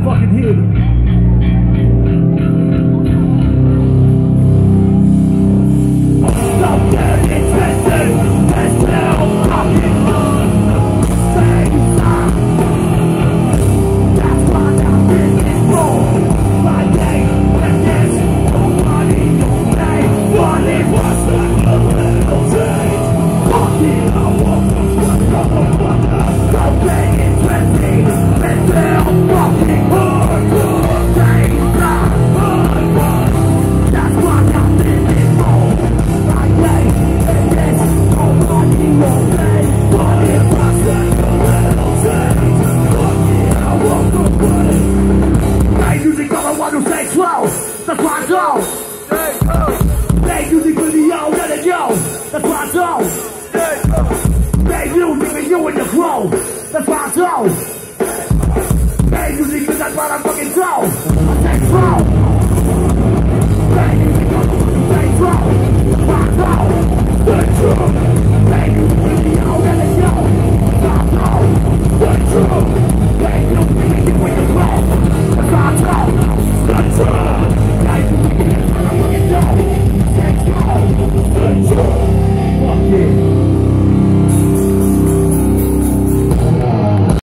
fucking hear them. Stop getting twisted, there's still fucking things up. That's why I'm in this room. My name, and there's nobody on me. But it was a little change. Fuck it, I want to motherfucker. Stop getting twisted, there's still fucking hardcore things up. That's why I'm in this room. My name, and there's nobody on me. But it was a little change. Fuck it, I want to put it. Make music all I want to say slow. That's why I don't. Make music for the old and the young. That's why I don't. Make music for you and your crow. That's why I don't.